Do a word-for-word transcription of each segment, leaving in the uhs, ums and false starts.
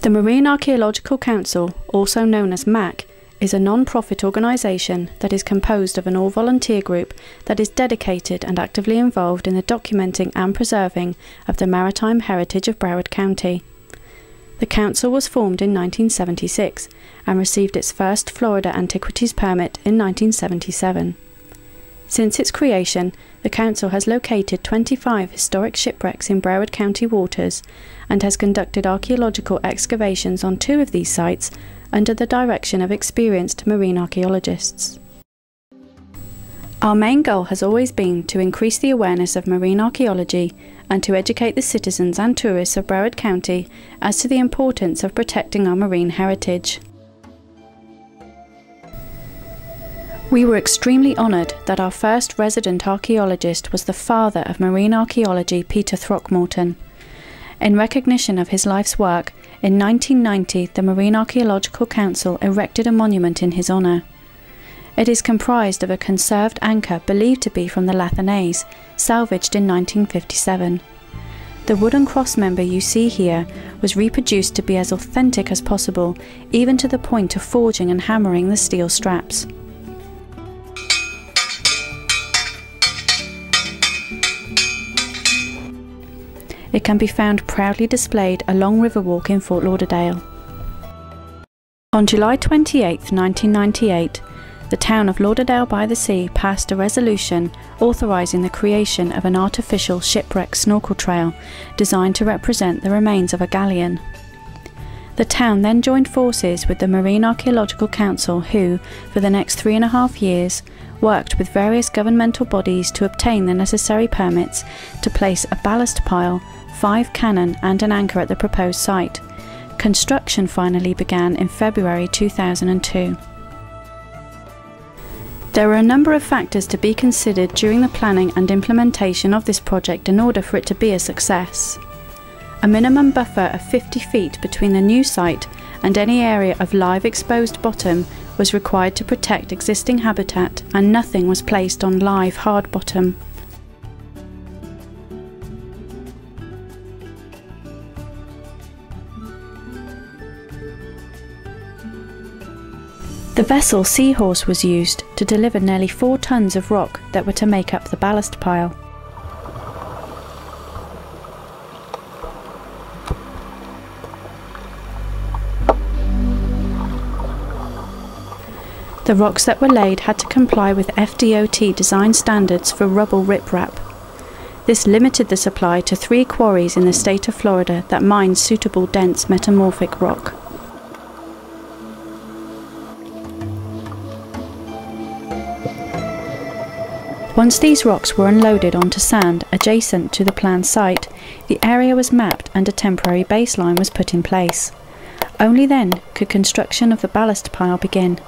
The Marine Archaeological Council, also known as M A C, is a non-profit organisation that is composed of an all-volunteer group that is dedicated and actively involved in the documenting and preserving of the maritime heritage of Broward County. The council was formed in nineteen seventy-six and received its first Florida Antiquities permit in nineteen seventy-seven. Since its creation, the council has located twenty-five historic shipwrecks in Broward County waters and has conducted archaeological excavations on two of these sites under the direction of experienced marine archaeologists. Our main goal has always been to increase the awareness of marine archaeology and to educate the citizens and tourists of Broward County as to the importance of protecting our marine heritage. We were extremely honoured that our first resident archaeologist was the father of marine archaeology, Peter Throckmorton. In recognition of his life's work, in nineteen ninety the Marine Archaeological Council erected a monument in his honour. It is comprised of a conserved anchor believed to be from the Lathanase, salvaged in nineteen fifty-seven. The wooden cross member you see here was reproduced to be as authentic as possible, even to the point of forging and hammering the steel straps. It can be found proudly displayed along Riverwalk in Fort Lauderdale. On July twenty-eighth, nineteen ninety-eight, the town of Lauderdale-by-the-Sea passed a resolution authorising the creation of an artificial shipwreck snorkel trail designed to represent the remains of a galleon. The town then joined forces with the Marine Archaeological Council who, for the next three and a half years, worked with various governmental bodies to obtain the necessary permits to place a ballast pile, five cannon and an anchor at the proposed site. Construction finally began in February two thousand two. There were a number of factors to be considered during the planning and implementation of this project in order for it to be a success. A minimum buffer of fifty feet between the new site and any area of live exposed bottom was required to protect existing habitat, and nothing was placed on live hard bottom. The vessel Seahorse was used to deliver nearly four tons of rock that were to make up the ballast pile. The rocks that were laid had to comply with F D O T design standards for rubble riprap. This limited the supply to three quarries in the state of Florida that mined suitable dense metamorphic rock. Once these rocks were unloaded onto sand adjacent to the planned site, the area was mapped and a temporary baseline was put in place. Only then could construction of the ballast pile begin.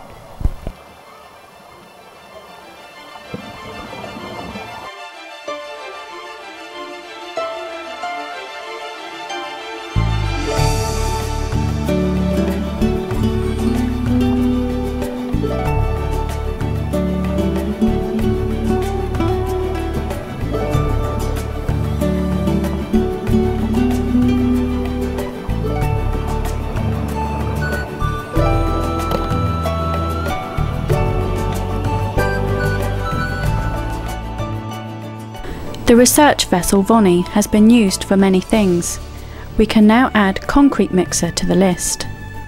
The research vessel Vonnie has been used for many things. We can now add concrete mixer to the list.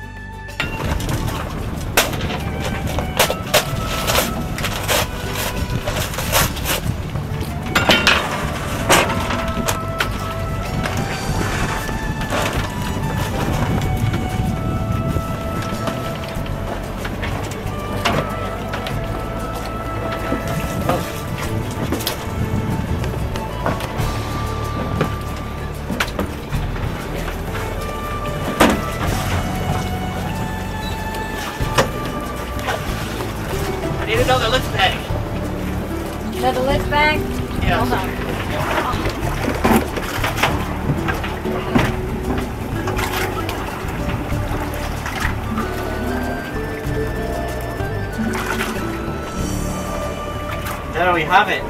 I need another lift bag. Another lift bag? Yes. Hold on. There we have it.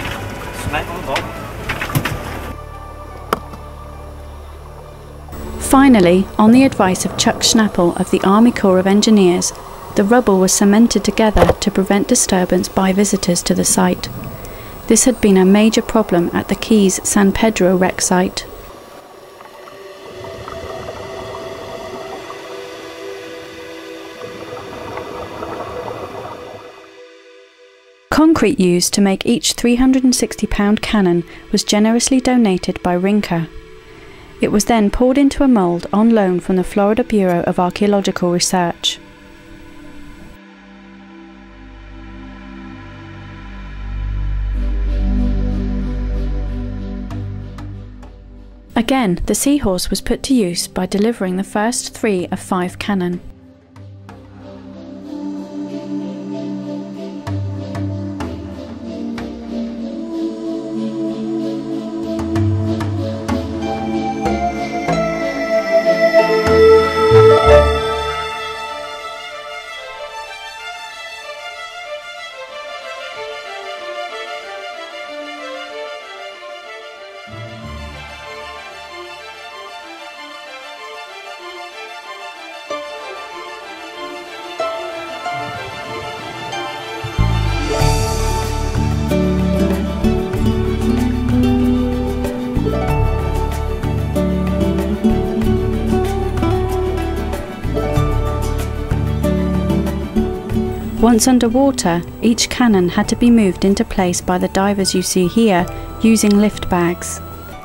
Smack on the bottom. Finally, on the advice of Chuck Schnappel of the Army Corps of Engineers, the rubble was cemented together to prevent disturbance by visitors to the site. This had been a major problem at the Keys San Pedro wreck site. Concrete used to make each three hundred sixty pound cannon was generously donated by Rinker. It was then poured into a mould on loan from the Florida Bureau of Archaeological Research. Again, the Seahorse was put to use by delivering the first three of five cannon. Once underwater, each cannon had to be moved into place by the divers you see here using lift bags.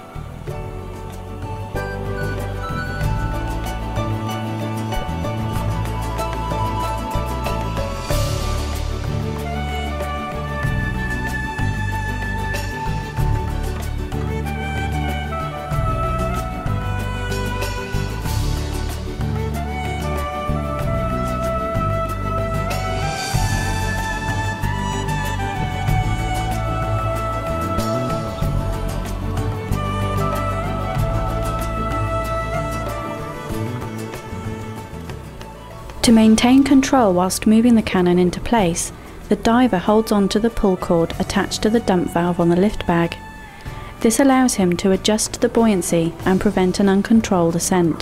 To maintain control whilst moving the cannon into place, the diver holds on to the pull cord attached to the dump valve on the lift bag. This allows him to adjust the buoyancy and prevent an uncontrolled ascent.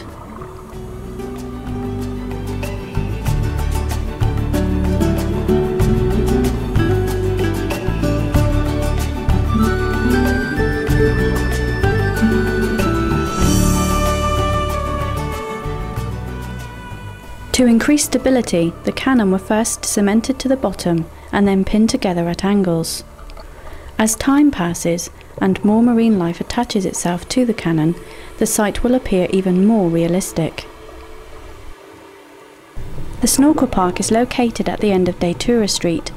To increase stability, the cannon were first cemented to the bottom and then pinned together at angles. As time passes and more marine life attaches itself to the cannon, the site will appear even more realistic. The Snorkel Park is located at the end of Datura Street